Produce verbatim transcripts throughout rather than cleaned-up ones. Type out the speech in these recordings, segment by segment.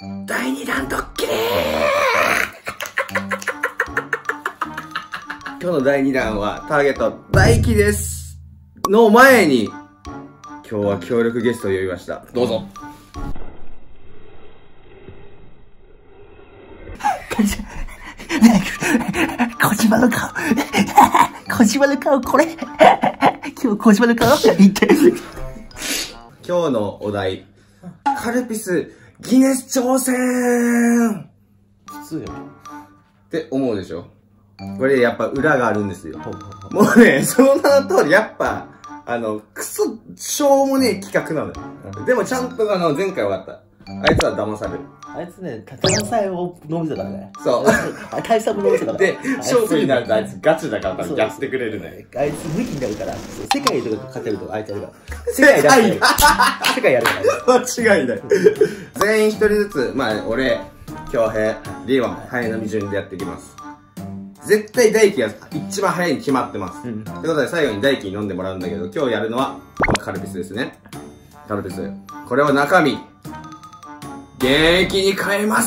だいにだんドッキリー。今日のだいにだんはターゲット大輝ですの前に、今日は強力ゲストを呼びました。どうぞ。 小島の顔小島の顔これ今日小島の顔言って今日のお題、カルピスギネス挑戦普通よって思うでしょ。これやっぱ裏があるんですよ。もうね、その名の通り、やっぱ、あの、クソ、しょうもねえ企画なのよ。うん、でもちゃんとあの、前回分かった。あいつは騙される。 あいつね、関西を飲みてたからね。 そう。 関西も飲みてたから。 で、勝負になるとあいつガチだから多分やってくれるね。 あいつ武器になるから、世界とか勝てるとあいつやるから。世界だ世界やるから。 間違いない。全員一人ずつ、まあ、俺、京平、リーワン、早飲み順でやっていきます。絶対大輝が一番早いに決まってます。と、うん、いうことで最後に大輝に飲んでもらうんだけど、今日やるのは、このカルピスですね。カルピス。これは中身、現役に変えます。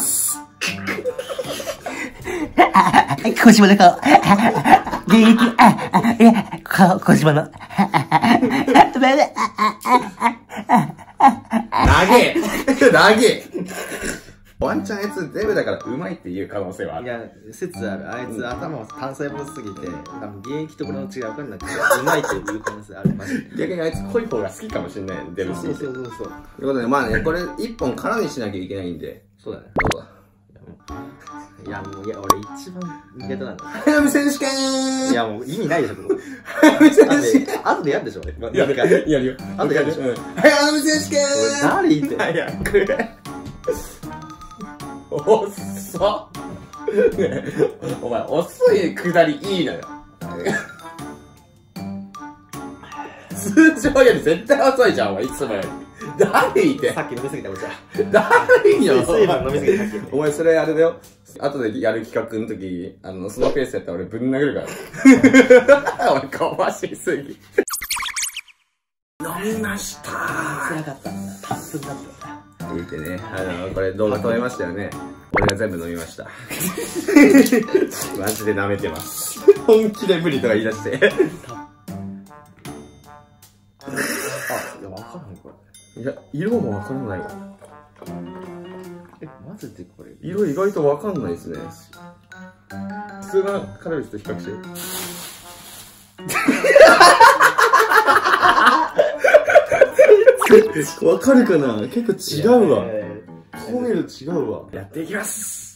小島の顔。現役、あ、いや、顔、小島の。 投げ投げワンチャンあいつデブだからうまいっていう可能性はある。 いや、説ある。あいつ、うん、頭が単細胞すぎて、多分現役とこの違い分かんなくて、うまいっていう可能性ある。マジで。 逆にあいつ濃い方が好きかもしれない、デブすぎて。 そうそうそうそう。 ということで、まあね、これ一本空にしなきゃいけないんで。 そうだね。 どうぞ。 いや、もう、いや、俺一番苦手なんだ。 早飲み選手権。 いや、もう意味ないでしょ、ここ。 早飲み選手権。 後でやるでしょ、 俺。やるか。やるよ。 後でやるでしょ。 早飲み選手権。 誰言って。 早く。おっそ。ね、お前、遅いくだりいいのよ。通常より絶対遅いじゃん、お前、いつもより。だるいって。 さっき飲みすぎたもんじゃ。 だるいよ。 水分飲みすぎた。 お前、それあれだよ。後でやる企画の時、あの、そのペースやったら俺ぶん殴るから。お前、かわしすぎ。飲みました。 辛かったんだ。たっぷりだった。 いいってね、あの、これ動画撮れましたよね。俺が全部飲みました。マジで舐めてます。本気で無理とか言い出して。 あ、いや、わかんない、これ。 いや、色もわからないわ。 え、マジでこれ。 色意外とわかんないですね。普通のカルピスと比較して。わかるかな？結構違うわ。透明度違うわ。やっていきます。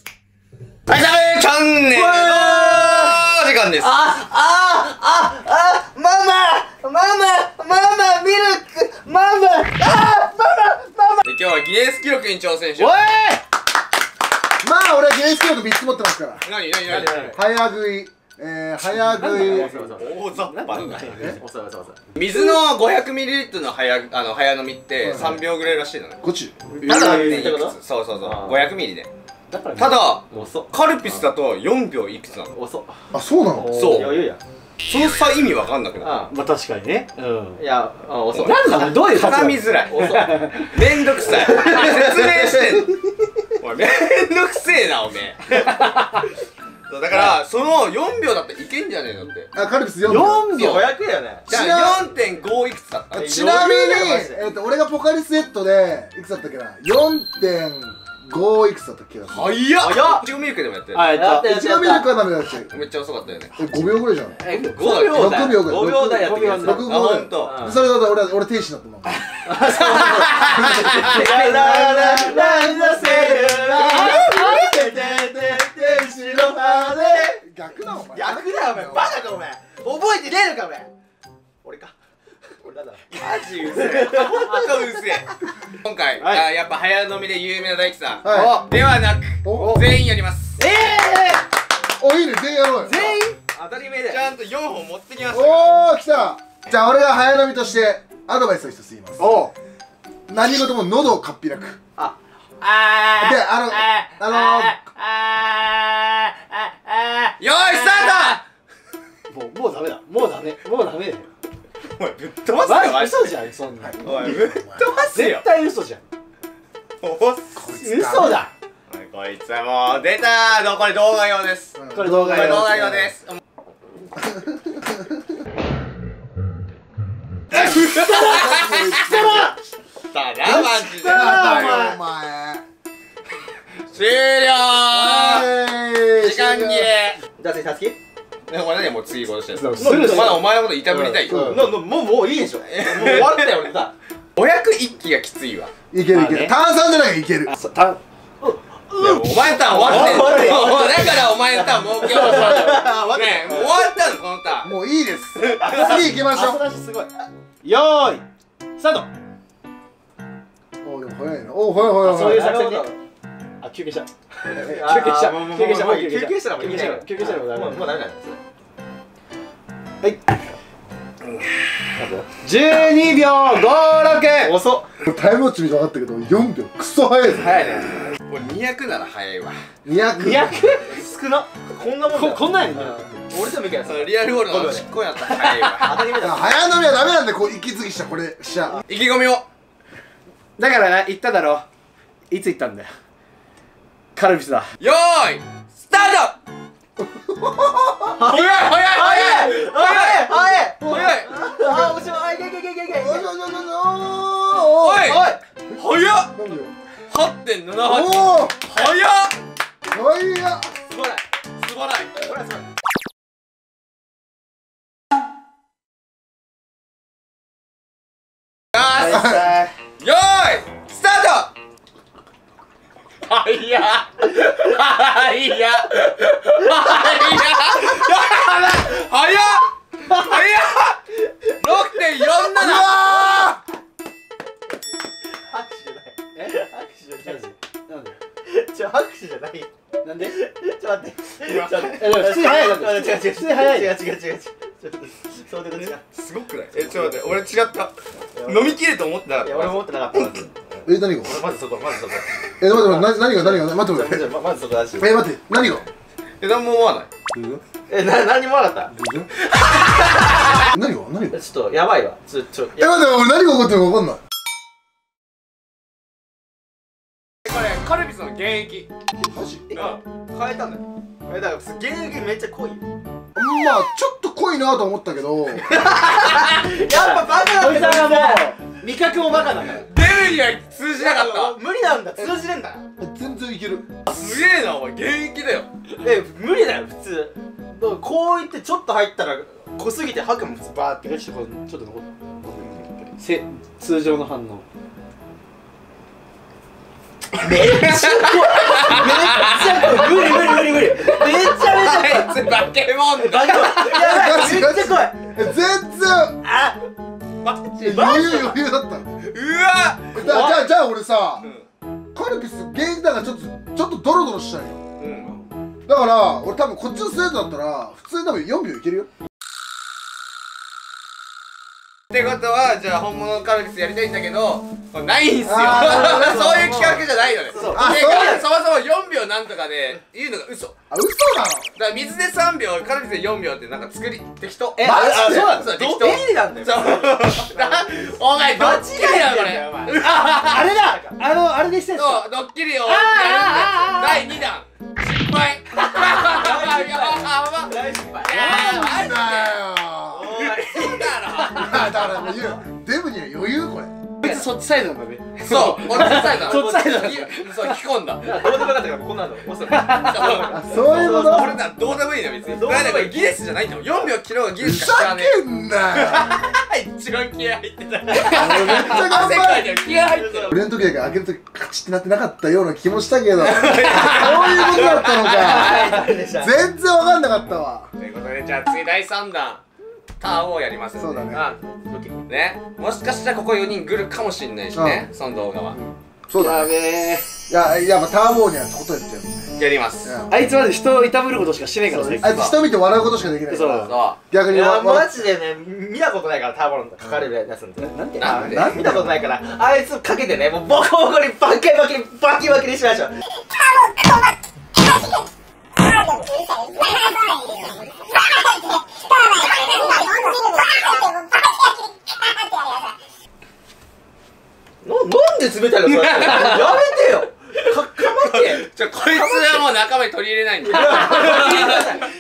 はい、さめチャンネルの時間です。 あ、あ、あ、あ、ママ、ママ、ママ、ミルク、ママ、あ、ママ、ママ。 で、今日はギネス記録に挑戦しよう。 おい！まあ俺はギネス記録みっつ持ってますから。 なになになに？ 早食い、えー、早食い。 大雑把な。水の ごひゃくミリリットル の早あの早飲みってさんびょうぐらいらしいのね。 こっち。 ただそうそうそう、ごひゃくミリで。ただカルピスだとよんびょういくつなの。遅っ。 あ、そうなの？ そう。その差意味わかんなくない？ まあ確かにね。うん。いや、遅い。なんなの？どういう絡みづらい。めんどくさい。説明してんの。おい、めんどくせえな、おめえ。だから、そのよんびょうだったらいけんじゃねえのって。 あ、カルピスよんびょう。 よんびょうごひゃくだよね。 じゃあ よんてんご いくつだった？ ちなみに、えっと、俺がポカリスエットで、いくつだったっけな ?よんてんご いくつだったっけな。 早っ！いちごミルクでもやってる。 あ、やったやった。 いちごミルクはダメだっけ？ めっちゃ遅かったよね。 え、ごびょうぐらいじゃん。 え、ごびょうだよ。 ろくびょうぐらい。 ごびょうだよ。 ろくびょうだよ。 あ、ほんと。 それだと俺、俺天使だったもん。逆だお前。 逆だよお前。バカかお前。覚えてねえのかお前。俺か。俺なんだ。 マジうせえ。ほんとうせえ。今回、あ、やっぱ早飲みで有名な大輝さん。ではなく、全員やります。 ええ。お、いいね、全員やろうよ。 全員？当たり前だよ。 ちゃんとよんほん持ってきました。 おー、来た。じゃあ俺が早飲みとしてアドバイスを一つ言います。おう。何事も喉をかっぴらく。あ。あー。で、あの、あのー。 よーい、スタート。 もう、もうダメだ。もうダメ。もうダメだよ。 お前ぶっ飛ばすよ。 嘘じゃん、そんな。 おい、ぶっ飛ばすよ。 絶対嘘じゃん。嘘だ。 こいつはもう出たー。これ動画用です。 これ動画これ動画用です。だなマジで。 お前終了ー。時間切れ。 じゃあ次たつき。 ね、俺何もう次殺してる。 すぐまだお前のこといたぶりたい。 もうもうもういいでしょ。もう終わったよ俺さ。 ごひゃく一気がきついわ。 いけるいける。炭酸じゃないからいける。 たお前のターン終わってんの。だからお前のターンもう今日終わったね。もう終わったのこのターン。 もういいです。次行きましょう。 すごい。よーいスタート。 おでも早いな。お早い早いそういう早い。 作戦ね。あ休憩した。休憩した。休憩した。もう休憩したらもう休憩したら休憩したらもうダメ。もうダメなんです。はい。じゅうにびょうごろく。遅っ。 タイムウォッチ見て分かったけどよんびょうクソ早いぞ。 早いね。 これにひゃくなら早いわ。 にひゃく。 にひゃく少な。こんなもんだよ。こんなんやね。俺でもいいけど。 そのリアルゴールのちっこいやったら早いわ。 当たり前だ。 早飲みはダメなんでこう息継ぎしたこれしちゃ。 意気込みを。 だからな言っただろ。いつ言ったんだよ。カルピスだ。 よーいスタート。早い早い早い早い早い早い。 あ面白い。いけいけいけいけいけ。 おいおいおいおいおい。 おい早っ。はってんななはち。 おお。 早っ。 早っ。 すごい。 素晴らしい。 これはすごい。 よーいスタート。はいやはいやはいや早っ早っ ろくてんよんなな。 拍手じゃない。え拍手じゃない。なんでちょ拍手じゃない。なんでちょ待ってちょ待って。普通に早い。違う違う普通に早い。違う違う違う違う。そうでこっちがすごくない？えちょっと待って俺違った。飲み切ると思ってなかった。 いや俺も思ってなかった。 え何が？ まずそこまずそこ。 え待って待って何が何が待って待って。 まずそこだし。 え待って何が？ え何も思わない。 えな何にもなかった。 何が何が？ ちょっとやばいわ。ちょちょ。 え待って俺何が起こってるか分かんない。 これカルピスの原液。 マジ？ 変えたんだよ。 えだから原液めっちゃ濃いよ。 まあちょっと濃いなと思ったけど。 やっぱバカなんだよ。もう味覚もバカだから。 デブには通じなかった。 無理なんだ。通じねえんだ。 全然いける。 すげえなお前原液だよ。 え無理だよ普通。だからこう言ってちょっと入ったら濃すぎて吐くも普通バーって。ちょっとちょっと残ってせ通常の反応。めっちゃ濃い。めっちゃ濃い。無理無理無理無理。めっちゃめちゃあいつバケモンだ。 やばいめっちゃ濃い。 え全然。 あ余裕余裕だった。 うわじゃあじゃあじゃあ俺さカルピス原液だからちょっとちょっとドロドロしちゃうよ。 うんだから俺多分こっちのストレートだったら普通に多分よんびょういけるよ。 ってことはじゃあ本物のカルピスやりたいんだけどないんすよ。 あーそういう企画じゃないのね。 そうあでそうなんそもそもよんびょうなんとかで言うのが嘘。 あ嘘なの？ だから水でさんびょうカルピスでよんびょうってなんか作り適当。 えマジでそうなの？ そう適当。 便利なんだよ。 そうお前ドッキリだよこれ。 あれだあのあれでしたよ。 そうドッキリをやるんだだいにだん失敗。やばい大失敗。 マジでだよ。 そうだろ。 だからもう言うデブには余裕これ。 別にそっちサイドなんだね。 そう俺そっちサイド。 そっちサイドなんだ。 そう引き込んだ。 どうでもよかったからこんなの。 あそういうこと？ 俺などうでもいいの別に。だからこれギネスじゃないんだよ。よんびょう切ろうがギネふスしか知らざねけんなよ。 え。一番気合入ってた。 俺めっちゃ頑汗張る。 かいてる気合入ってる。 俺の時だけ開ける時カチってなってなかったような気もしたけどそういうことだったのか。全然わかんなかったわ。 ということでじゃあ次だいさんだんターンをやりますんで。 そうだね。 ね、もしかしたらここよにん来るかもしんないしね、その動画は。 そうだね。 べいややっぱターボーにはことやってるもんね。 やります。 あいつまで人をいたぶることしかしてないからね。 あいつ人見て笑うことしかできないかそうら。 そ逆にいや笑マジでね見たことないからターボのかかるやつなんて。なんで？ なんであ見たことないからあいつかけてねもうボコボコにバキバキバキバキにしましょう。ななんで冷たいのそれ。やめてよ。かかまってちょこいつはもう仲間に取り入れないんだ